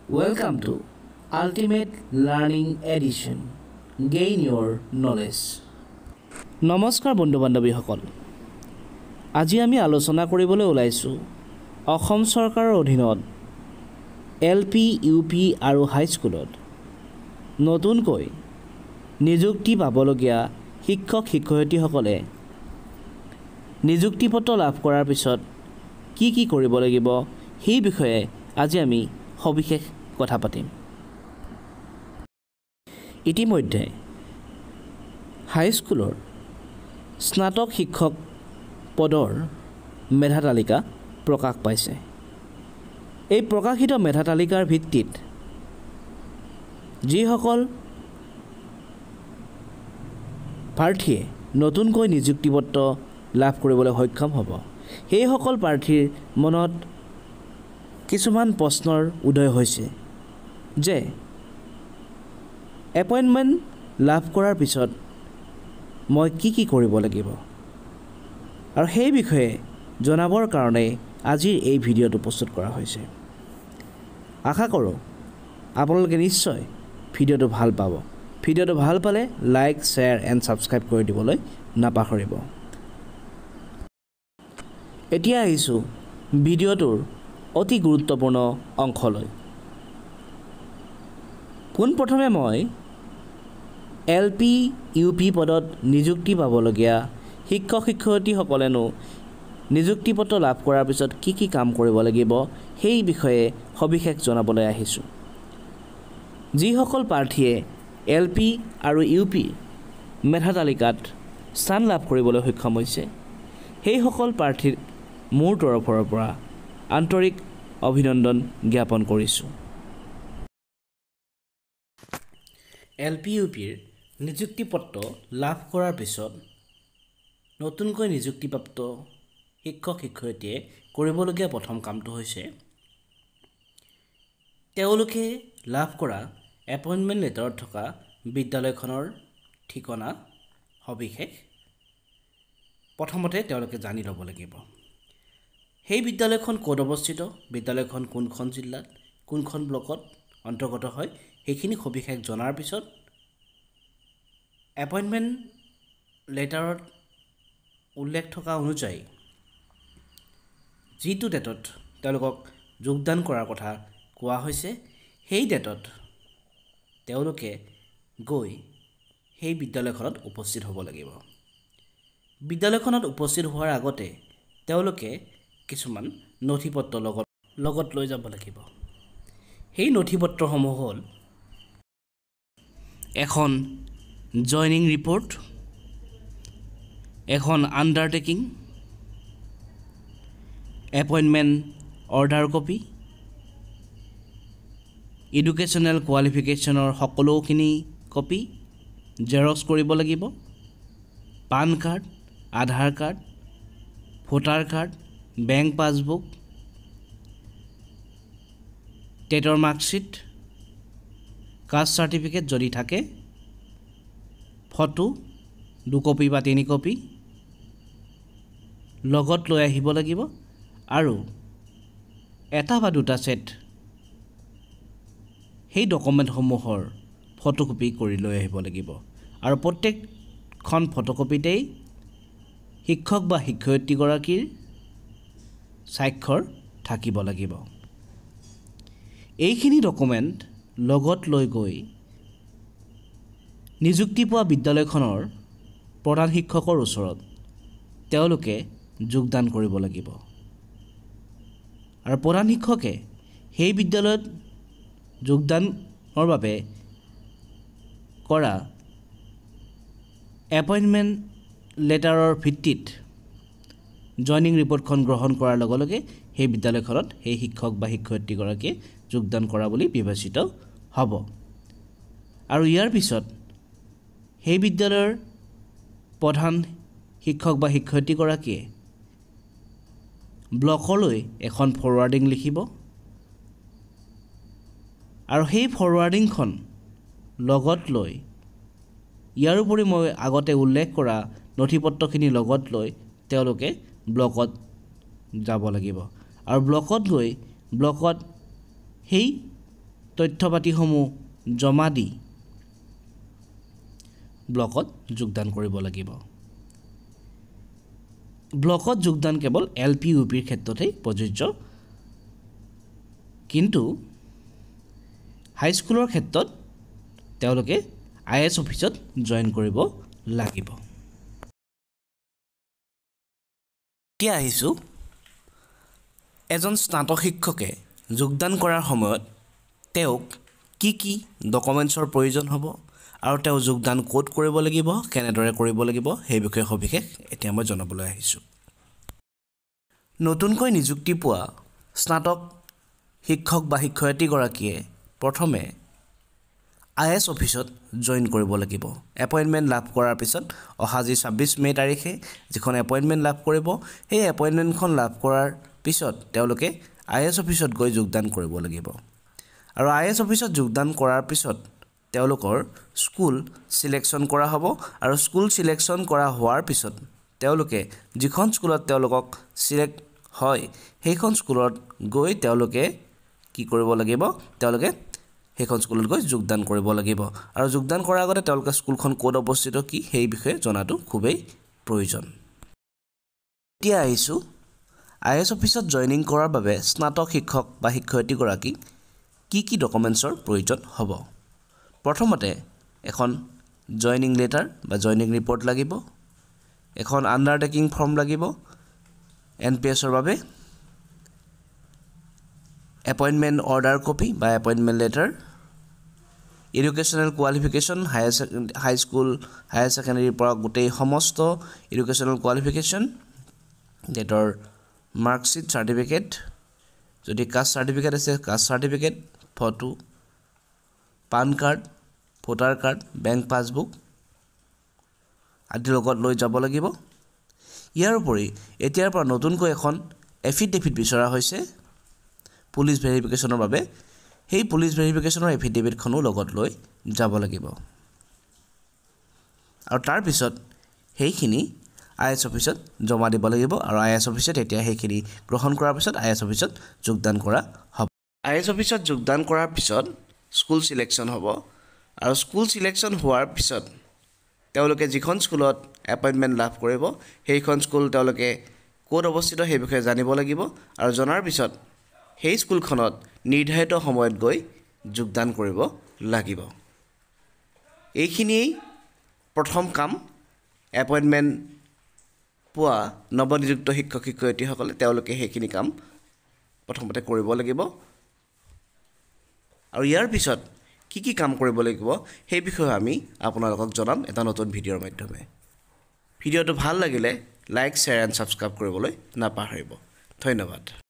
Welcome to Ultimate Learning Edition. Gain your knowledge. নমস্কাৰ বন্ধু বান্ধৱীসকল। আজি আমি আলোচনা কৰিবলৈ ওলাইছো অসম চৰকাৰৰ অধীনত এলপি, ইউপি আৰু হাই স্কুলত নতুনকৈ নিযুক্তি পাবলগীয়া শিক্ষক শিক্ষয়িত্ৰীসকলে নিযুক্তি পত্ৰ লাভ কৰাৰ পিছত কি কৰিব লাগিব সেই বিষয়ে আজি আমি সবিশেষ কথা পাতিম। ইতিমধ্যে হাই স্কুলৰ স্নাতক শিক্ষক পদৰ মেধা তালিকা প্ৰকাশ পাইছে। এই প্ৰকাশিত মেধা তালিকাৰ ভিত্তিত যিসকল প্ৰাৰ্থীয়ে নতুনকৈ নিযুক্তি পত্ৰ লাভ কৰিবলৈ সক্ষম হ'ব সেইসকল প্ৰাৰ্থীৰ মনত কিছুমান প্ৰশ্নৰ উদয় হৈছে যে এপইণ্টমেণ্ট লাভ কৰাৰ পিছত মই কি কৰিব লাগিব আৰু সেই বিষয়ে জনাবৰ কাৰণে আজিৰ এই ভিডিঅ'টো প্ৰস্তুত কৰা হৈছে। আশা কৰোঁ আপোনালোকে নিশ্চয় ভিডিঅ'টো ভাল পাব। ভিডিঅ'টো ভাল পালে লাইক, শ্বেয়াৰ এণ্ড ছাবস্ক্ৰাইব কৰি দিবলৈ নাপাহৰিব। এতিয়া আহিছোঁ ভিডিঅ'টোৰ অতি গুৰুত্বপূৰ্ণ অংশলৈ। পোনপ্ৰথমে মই এলপি, ইউপি পদত নিযুক্তি পাবলগীয়া শিক্ষক শিক্ষয়িত্ৰীসকলেনো নিযুক্তি পত্ৰ লাভ কৰাৰ পিছত কি কাম কৰিব লাগিব সেই বিষয়ে সবিশেষ জনাবলৈ আহিছোঁ। যিসকল প্ৰাৰ্থীয়ে এলপি আৰু ইউপি মেধা তালিকাত স্থান লাভ কৰিবলৈ সক্ষম হৈছে সেইসকল প্ৰাৰ্থীৰ মোৰ তৰফৰ পৰা আন্তৰিক অভিনন্দন জ্ঞাপন কৰিছোঁ। এলপি, ইউপিৰ নিযুক্তি পত্ৰ লাভ কৰাৰ পিছত নতুনকৈ নিযুক্তিপ্ৰাপ্ত শিক্ষক শিক্ষয়িত্ৰীয়ে কৰিবলগীয়া প্ৰথম কামটো হৈছে তেওঁলোকে লাভ কৰা এপইণ্টমেণ্ট লেটাৰত থকা বিদ্যালয়খনৰ ঠিকনা সবিশেষ প্ৰথমতে তেওঁলোকে জানি ল'ব লাগিব। সেই বিদ্যালয়খন ক'ত অৱস্থিত, বিদ্যালয়খন কোনখন জিলাত, কোনখন ব্লকত অন্তৰ্গত হয় সেইখিনি সবিশেষ জনাৰ পিছত এপইণ্টমেণ্ট লেটাৰত উল্লেখ থকা অনুযায়ী যিটো ডেটত তেওঁলোকক যোগদান কৰাৰ কথা কোৱা হৈছে সেই ডেটত তেওঁলোকে গৈ সেই বিদ্যালয়খনত উপস্থিত হ'ব লাগিব। বিদ্যালয়খনত উপস্থিত হোৱাৰ আগতে তেওঁলোকে কিছুমান নথি পত্ৰ লগত লৈ যাব লাগিব। সেই নথি পত্ৰসমূহ হ'ল এখন জইনিং ৰিপৰ্ট, এখন undertaking, appointment order copy, educational কোৱালিফিকেশ্যনৰ সকলোখিনি কপি জেৰক্স কৰিব লাগিব, PAN card, Aadhaar card, voter card, bank passbook, টেটৰ মাৰ্কশ্বিট, কাষ্ট চাৰ্টিফিকেট যদি থাকে, ফটো 2 কপি বা 3 কপি লগত লৈ আহিব লাগিব আৰু এটা বা দুটা ছেট সেই ডকুমেণ্টসমূহৰ ফটোকপি কৰি লৈ আহিব লাগিব আৰু প্ৰত্যেকখন ফটোকপিতেই শিক্ষক বা শিক্ষয়িত্ৰীগৰাকীৰ স্বাক্ষৰ থাকিব লাগিব। এইখিনি ডকুমেণ্ট লগত লৈ গৈ নিযুক্তি পোৱা বিদ্যালয়খনৰ প্ৰধান শিক্ষকৰ ওচৰত তেওঁলোকে যোগদান কৰিব লাগিব আৰু প্ৰধান শিক্ষকে সেই বিদ্যালয়ত যোগদানৰ বাবে কৰা এপইণ্টমেণ্ট লেটাৰৰ ভিত্তিত জইনিং ৰিপৰ্টখন গ্ৰহণ কৰাৰ লগে লগে সেই বিদ্যালয়খনত সেই শিক্ষক বা শিক্ষয়িত্ৰীগৰাকীয়ে যোগদান কৰা বুলি বিবেচিত হ'ব আৰু ইয়াৰ পিছত সেই বিদ্যালয়ৰ প্ৰধান শিক্ষক বা শিক্ষয়িত্ৰীগৰাকীয়ে ব্লকলৈ এখন ফৰৱাৰ্ডিং লিখিব আৰু সেই ফৰৱাৰ্ডিংখন লগত লৈ ইয়াৰ উপৰি মই আগতে উল্লেখ কৰা নথি পত্ৰখিনি লগত লৈ তেওঁলোকে ব্লকত যাব লাগিব আৰু ব্লকত গৈ ব্লকত সেই তথ্যপাতিসমূহ জমা দি ব্লকত যোগদান কৰিব লাগিব ব্লকত যোগদান কেৱল এলপি ইউপিৰ ক্ষেত্ৰতেই প্ৰযোজ্য কিন্তু হাইস্কুলৰ ক্ষেত্ৰত তেওঁলোকে আইএছ অফিচত জয়েন কৰিব লাগিব এতিয়া আহিছোঁ এজন স্নাতক শিক্ষকে যোগদান কৰাৰ সময়ত তেওঁক কি ডকুমেণ্টছৰ প্ৰয়োজন হ'ব আৰু তেওঁ যোগদান ক'ত কৰিব লাগিব কেনেদৰে কৰিব লাগিব সেই বিষয়ে সবিশেষ এতিয়া মই জনাবলৈ আহিছোঁ নতুনকৈ নিযুক্তি পোৱা স্নাতক শিক্ষক বা শিক্ষয়িত্ৰীগৰাকীয়ে প্ৰথমে আইএছ অফিচত জয়েন কৰিব লাগিব এপইণ্টমেণ্ট লাভ কৰাৰ পিছত অহা যি 26 মে তাৰিখে যিখন এপইণ্টমেণ্ট লাভ কৰিব সেই এপইণ্টমেণ্টখন লাভ কৰাৰ পিছত তেওঁলোকে আইএছ অফিচত গৈ যোগদান কৰিব লাগিব আৰু আইএছ অফিচত যোগদান কৰাৰ পিছত তেওঁলোকৰ স্কুল সিলেকশ্যন কৰা হ'ব আৰু স্কুল সিলেকশ্যন কৰা হোৱাৰ পিছত তেওঁলোকে যিখন স্কুলত তেওঁলোকক সিলেক্ট হয় সেইখন স্কুলত গৈ তেওঁলোকে কি কৰিব লাগিব তেওঁলোকে সেইখন স্কুলত গৈ যোগদান কৰিব লাগিব আৰু যোগদান কৰাৰ আগতে তেওঁলোকে স্কুলখন ক'ত অৱস্থিত কি সেই বিষয়ে জনাটো খুবেই প্ৰয়োজন এতিয়া আহিছোঁ আইএছ অফিচত জয়েনিং কৰাৰ বাবে স্নাতক শিক্ষক বা শিক্ষয়িত্ৰীগৰাকীক কি ডকুমেণ্টছৰ প্ৰয়োজন হ'ব প্ৰথমতে এখন জয়েনিং লেটাৰ বা জয়েনিং ৰিপৰ্ট লাগিব এখন আণ্ডাৰটেকিং ফৰ্ম লাগিব এনপিএছৰ বাবে এপইণ্টমেণ্ট অৰ্ডাৰ কপি বা appointment letter educational qualification high school higher ছেকেণ্ডেৰীৰ পৰা গোটেই সমস্ত এডুকেশ্যনেল কোৱালিফিকেশ্যন ডেটৰ মাৰ্কশ্বিট চাৰ্টিফিকেট যদি কাষ্ট চাৰ্টিফিকেট আছে caste certificate photo PAN card voter card bank passbook আদি লগত লৈ যাব লাগিব ইয়াৰ উপৰি এতিয়াৰ পৰা নতুনকৈ এখন এফিডেভিট বিচৰা হৈছে পুলিচ ভেৰিফিকেশ্যনৰ বাবে সেই পুলিচ ভেৰিফিকেশ্যনৰ এফিডেভিটখনো লগত লৈ যাব লাগিব আৰু তাৰ পিছত সেইখিনি আইএছ অফিচত জমা দিব লাগিব আৰু আইএছ অফিচত এতিয়া সেইখিনি গ্ৰহণ কৰাৰ পিছত আইএছ অফিচত যোগদান কৰা হ'ব আইএছ অফিচত যোগদান কৰাৰ পিছত স্কুল সিলেকশ্যন হ'ব আৰু স্কুল সিলেকশ্যন হোৱাৰ পিছত তেওঁলোকে যিখন স্কুলত এপইণ্টমেণ্ট লাভ কৰিব সেইখন স্কুল তেওঁলোকে ক'ত অৱস্থিত সেই বিষয়ে জানিব লাগিব আৰু জনাৰ পিছত সেই স্কুলখনত নিৰ্ধাৰিত সময়ত গৈ যোগদান কৰিব লাগিব এইখিনিয়েই প্ৰথম কাম এপইণ্টমেণ্ট পোৱা নৱনিযুক্ত শিক্ষক শিক্ষয়িত্ৰীসকলে তেওঁলোকে সেইখিনি কাম প্ৰথমতে কৰিব লাগিব আৰু ইয়াৰ পিছত কি কাম কৰিব লাগিব সেই বিষয়ে আমি আপোনালোকক জনাম এটা নতুন ভিডিঅ'ৰ মাধ্যমে ভিডিঅ'টো ভাল লাগিলে লাইক শ্বেয়াৰ এণ্ড ছাবস্ক্ৰাইব কৰিবলৈ নাপাহৰিব ধন্যবাদ